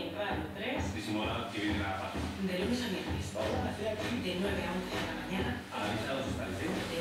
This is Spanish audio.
en Radio 3. Disimula que viene a la paz. De lunes a viernes. Vamos a hacer aquí. De 9 a 11 de la mañana. ¿Avisados está el